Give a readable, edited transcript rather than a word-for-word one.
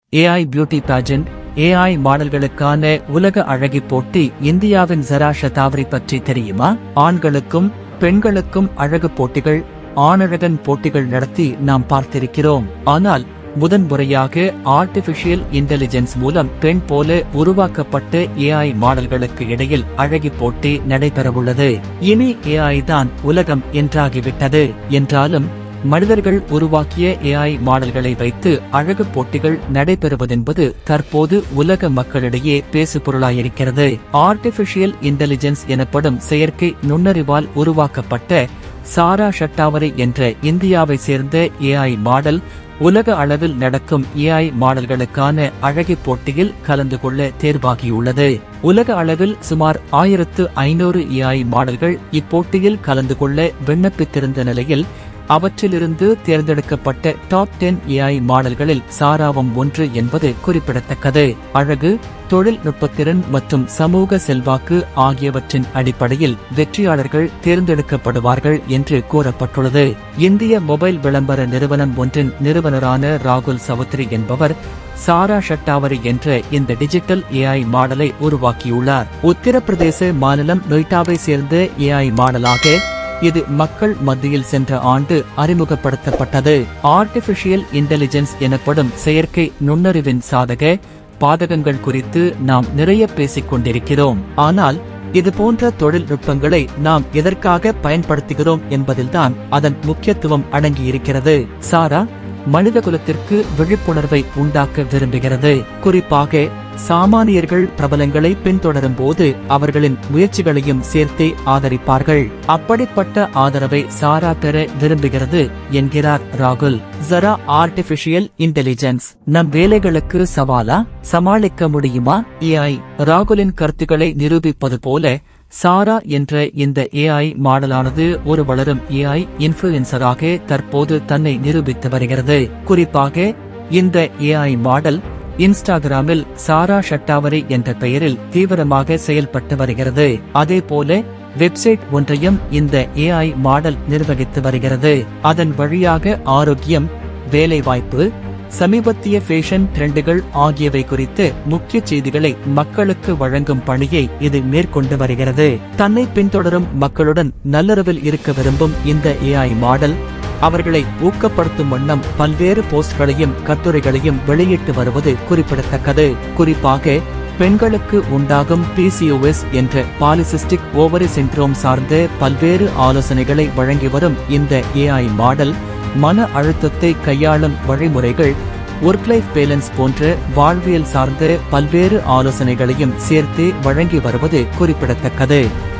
AI beauty pageant. AI மாடல்களுக்கான உலக அழகி போட்டி. இந்தியாவின் ஜரா ஷதாவரி பற்றி தெரியுமா? ஆண்களுக்கும் பெண்களுக்கும் அழகு போட்டிகள், ஆணழகன் போட்டிகள் நடத்தி நாம் பார்த்திருக்கிறோம். ஆனால் முதன்முறையாக ஆர்டிபிஷியல் இன்டெலிஜென்ஸ் மூலம் பெண் போல உருவாக்கப்பட்ட AI மாடல்களுக்கு இடையில் அழகி போட்டி நடைபெறவுள்ளது. இனி AI தான் உலகம் என்றாகிவிட்டது. என்றாலும் மனிதர்கள் உருவாக்கிய AI மாடல்களை வைத்து அழகு போட்டிகள் நடைபெறுவதென்பது தற்போது உலக மக்களிடையே பேசுபொருளாயிருக்கிறது. ஆர்டிபிஷியல் இன்டெலிஜென்ஸ் எனப்படும் செயற்கை நுண்ணறிவால் உருவாக்கப்பட்ட சாரா ஷட்டாவரி என்ற இந்தியாவை சேர்ந்த AI மாடல் உலக அளவில் நடக்கும் AI மாடல்களுக்கான அழகி போட்டியில் கலந்து கொள்ள தேர்வாகியுள்ளது. உலக அளவில் சுமார் 1500 AI மாடல்கள் இப்போட்டியில் கலந்து கொள்ள விண்ணப்பித்திருந்த நிலையில் அவற்றிலிருந்து தேர்ந்தெடுக்கப்பட்ட டாப் 10 AI மாடல்களில் சாராவும் ஒன்று என்பது குறிப்பிடத்தக்கது. அழகு, தொழில்நுட்பத்திறன் மற்றும் சமூக செல்வாக்கு ஆகியவற்றின் அடிப்படையில் வெற்றியாளர்கள் தேர்ந்தெடுக்கப்படுவார்கள் என்று கூறப்பட்டுள்ளது. இந்திய மொபைல் விளம்பர நிறுவனம் ஒன்றின் நிறுவனரான ராகுல் சவுத்ரி என்பவர் சாரா ஷட்டாவரி என்ற இந்த டிஜிட்டல் AI மாடலை உருவாக்கியுள்ளார். உத்தரப்பிரதேச மாநிலம் நொய்டாவை சேர்ந்த AI மாடலாக இது மக்கள் மத்தியில் சென்ற ஆண்டு அறிமுகப்படுத்தப்பட்டது. ஆர்டிபிஷியல் இன்டெலிஜென்ஸ் எனப்படும் செயற்கை நுண்ணறிவின் சாதக பாதகங்கள் குறித்து நாம் நிறைய பேசிக் கொண்டிருக்கிறோம். ஆனால் இது போன்ற தொழில்நுட்பங்களை நாம் எதற்காக பயன்படுத்துகிறோம் என்பதில்தான் அதன் முக்கியத்துவம் அடங்கியிருக்கிறது. சாரா மனிதகுலத்திற்கு விழிப்புணர்வை உண்டாக்க விரும்புகிறது. குறிப்பாக சாமானியர்கள் பிரபலங்களை பின்தொடரும் போது அவர்களின் முயற்சிகளையும் சேர்த்தே ஆதரிப்பார்கள். அப்படிப்பட்ட ஆதரவை சாரா பெற விரும்புகிறது என்கிறார் ராகுல். ஜரா ஆர்டிபிஷியல் இன்டெலிஜென்ஸ் நம் வேலைகளுக்கு சவாலா? சமாளிக்க முடியுமா? AI ராகுலின் கருத்துக்களை நிரூபிப்பது போல சாரா என்ற இந்த AI மாடலானது ஒரு வளரும் AI இன்ஃபுளுன்சராக தற்போது தன்னை நிரூபித்து வருகிறது. குறிப்பாக இந்த AI மாடல் இன்ஸ்டாகிராமில் சாரா ஷட்டாவரி என்ற பெயரில் தீவிரமாக செயல்பட்டு வருகிறது. அதேபோல வெப்சைட் ஒன்றையும் இந்த AI மாடல் நிர்வகித்து வருகிறது. அதன் வழியாக ஆரோக்கியம், வேலைவாய்ப்பு, சமீபத்திய ஃபேஷன் ட்ரெண்டுகள் ஆகியவை குறித்து முக்கிய செய்திகளை மக்களுக்கு வழங்கும் பணியை இது மேற்கொண்டு வருகிறது. தன்னை பின்தொடரும் மக்களுடன் நல்லுறவில் இருக்க விரும்பும் இந்த AI மாடல் அவர்களை ஊக்கப்படுத்தும் வண்ணம் பல்வேறு போஸ்ட்களையும் கட்டுரைகளையும் வெளியிட்டு வருவது குறிப்பிடத்தக்கது. குறிப்பாக பெண்களுக்கு உண்டாகும் PCOS என்ற பாலிசிஸ்டிக் ஓவரி சிண்ட்ரோம் சார்ந்த பல்வேறு ஆலோசனைகளை வழங்கி வரும் இந்த AI மாடல் மன அழுத்தத்தை கையாளும் வழிமுறைகள், ஒர்க் லைஃப் பேலன்ஸ் போன்ற வாழ்வியல் சார்ந்த பல்வேறு ஆலோசனைகளையும் சேர்த்து வழங்கி வருவது குறிப்பிடத்தக்கது.